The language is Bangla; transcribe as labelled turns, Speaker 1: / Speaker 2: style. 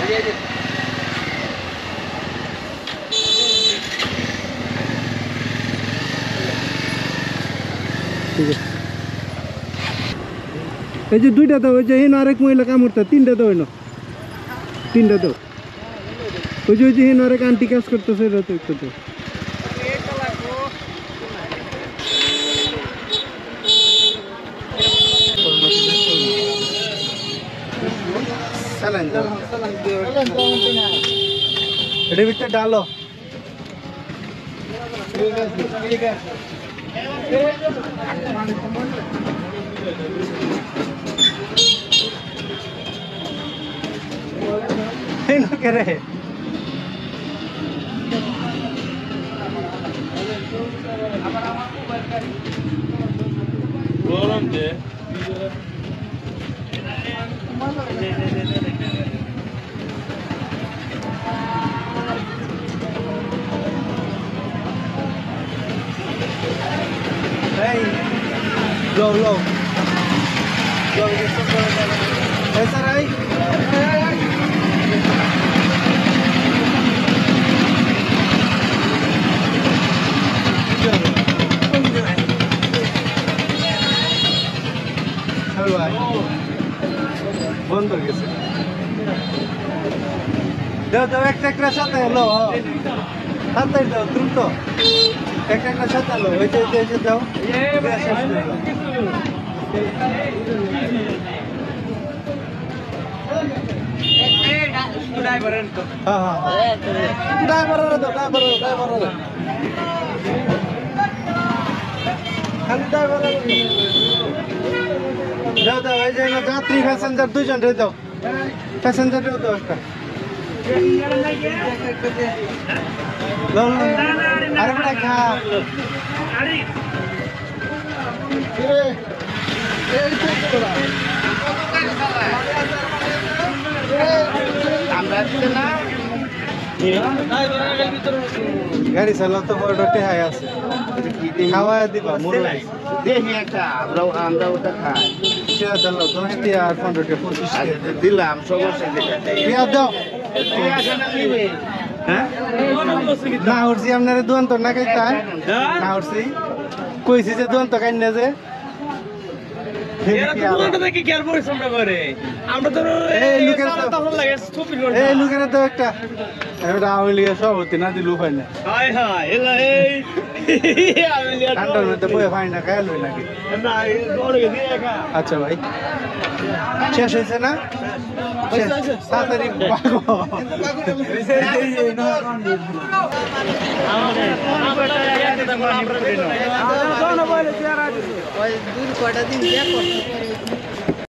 Speaker 1: ঠিক আছে এই যে দুইটা দাও ওই যে হেন আরেক মহিলা কামড়টা তিনটা দাও না তিনটা দাও ওই যে হেন আরেক আন্টি কাজ করতেছে এটা তো একটু দাও সালান দাও এটা ভিতরে ডালো ঠিক আছে no querés. Hey, go. ¿Esa era ahí? বন্ধ হয়ে গেছে দাও একটা সাথে এলো সাথে দাও দ্রুত একটা সাথে এলো ওই যে দাও দাও এই যে যাত্রী প্যাসেঞ্জার দুইজন রে দাও প্যাসেঞ্জার রে দাও একটা আরে বড় খা গাড়ি চালাতে বড়টে হাই আছে খাওয়া দিবা মুরলাই
Speaker 2: দেখি একটা আমরা ওটা খাই
Speaker 1: পেঁয়াজ দাও 10 টি আর 15 টি 25
Speaker 2: দিলাম সমস্যা
Speaker 1: পেঁয়াজ দাও
Speaker 2: হ্যাঁ
Speaker 1: না উঠছি আপনার দোকান তো না খাইতা না উঠছি কইছি যে দোকান তো খাই না যে লোকেরা তো একটা আওয়ামী লীগের সভাপতি না দিল উপায় না ঠান্ডার মধ্যে বয়ে পাই না খাই লই নাকি আচ্ছা ভাই শেষ হয়েছে না তাড়াতাড়ি
Speaker 3: কয়টা দিন